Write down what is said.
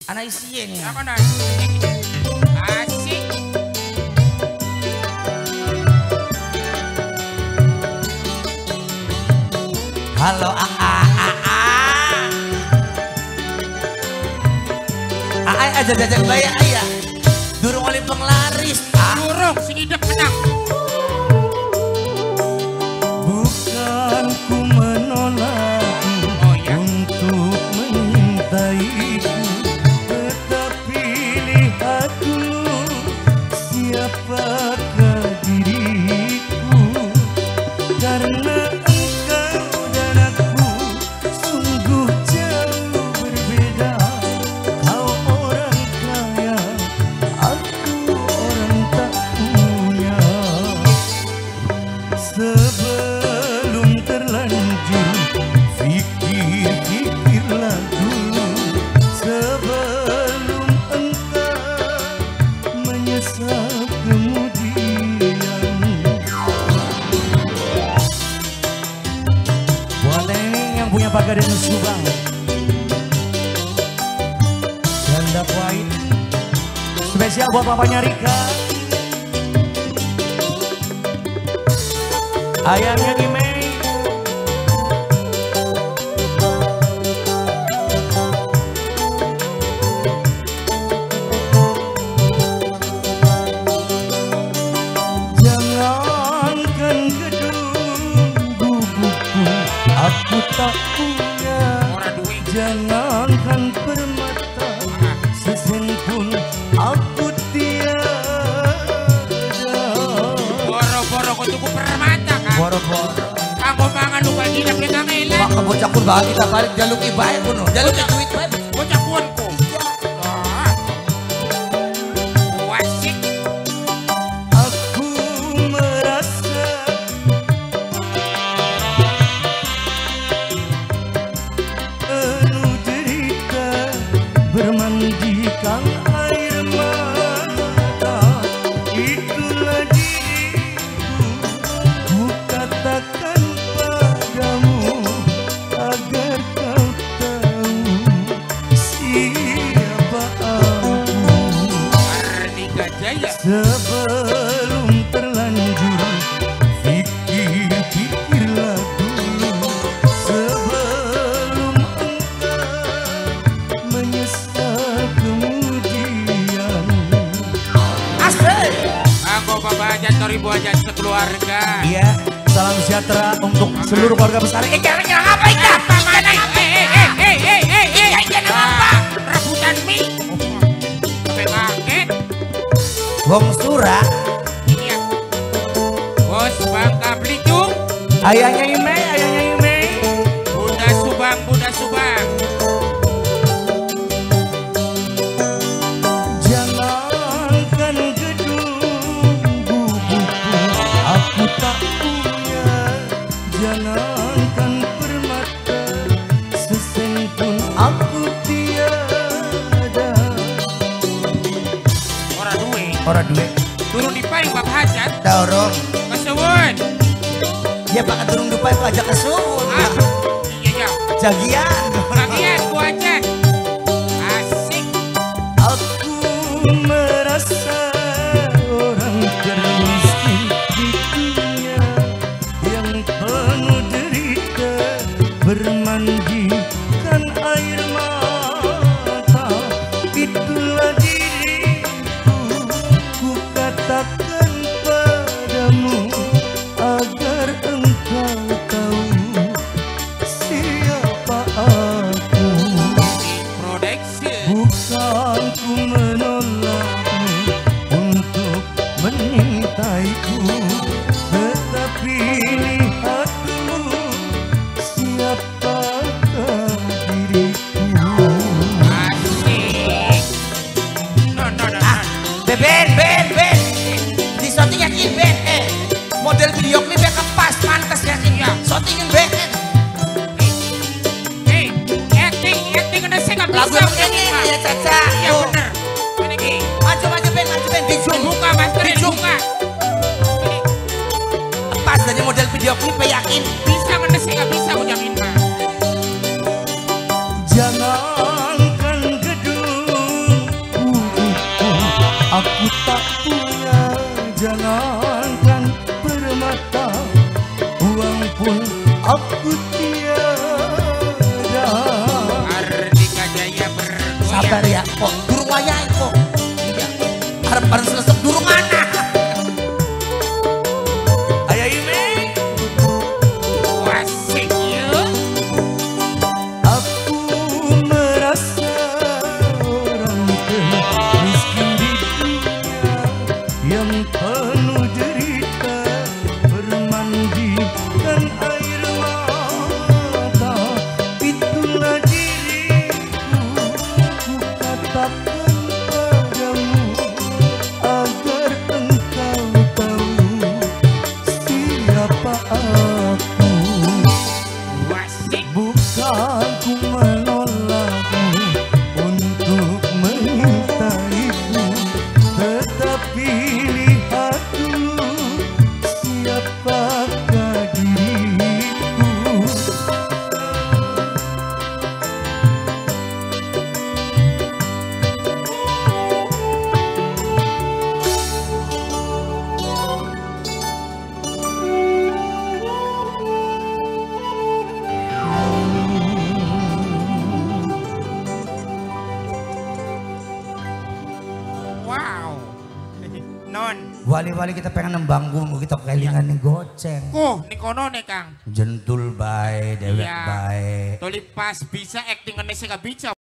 Anak isinya nih. Apa nih? Asik. Halo aja bayar ayah. Durung oleh penglaris. Durung sing hidup menang. Bukan ku menolakmu untuk menyintaiku, tetapi lihat dulu siapakah diriku. Karena engkau dan aku sungguh jauh berbeda. Kau orang kaya, aku orang tak punya. Sebelum terlanjur pikir-pikirlah dulu, sebelum engkau menyesal kemudian. Buat ini yang punya pagar dan Subang, Janda Kuait, spesial buat papanya Rika, ayahnya Imei. Jangankan gedung bubuku aku tak punya, jangankan permata sesen pun aku tiada. Boro-boro kau tuku permata kan? Boro-boro. Kanggo mangan lu bagi nak kita ngelan. Maka bocah kun bahagia kita balik jaluk ibae kuno. Jaluk duit bae. Bocah kuanku. Asik. Aku merasa penuh derita bermandikan air mata. Itulah diriku, ku katakan padamu agar kau tahu siapa aku. Arnika Jaya. Sebelum terlanjur pikir-pikirlah dulu, sebelum engkau menyesal kemudian. Asik. Aku Bapak Ajat Toribu Ajat sekeluarga. Iya, salam sejahtera untuk seluruh keluarga besar. Jangan apa ikan? Ikan apa? Rebutan mie. Sampai kaget. Wong Surah. Iya. Bos Bangka Belitung. Ayahnya Imei. Bunda Subang. Jangankan gedung bubuku aku tak punya, jangankan permata sesen pun aku tiada. Orang duit. Turun di paing Bapak Hajat. Dorong. Kesuwun. Ya pakai turung dupai pajak kesuwun. Iya. Jagian. Bagian Bu Hajat. Asik. Aku merasa orang termiskin di dunia yang penuh derita bermandikan air mata. Itulah diriku, ku katakan padamu agar engkau tahu siapa aku. Production. Bukan ku menolakmu untuk menyintaiku, tetapi lihat dulu siapakah diriku. Asik. No. Ben. Di shooting yakin Ben. Model video klipnya kepas pantas yakin ya. Shootingin Ben. Acting udah saya nggak Lagu bisa. yang ini ya Caca. Iya bener. Ini Ki. Maju Ben. Di zoom. Buka master Di zoom. buka. Ini Pas dari model video klipnya yakin. bisa mendes nggak bisa udah minta. Jangankan gedung aku tiada. Ardika Jaya bergoyang. Sabar ya, kok durung wayahe kok. Iya. Arep selesep durung ana. Ayo Ime. Wasik yuk. Aku merasa orang termiskin di dunia yang penuh derita, bermandikan air mata. Itulah diriku, ku katakan padamu agar engkau tahu siapa aku. Wasik. Bukan ku menolakmu untuk menyintaiku, tetapi lihat dulu siapakah diriku. Wow. Non. Wali-wali kita pengen nembanggung kita kelingan nih goceng. Nih kono nih Kang. Jentul bae, dewek Iya. bae. Tuli pas bisa acting ngenes gak bisa.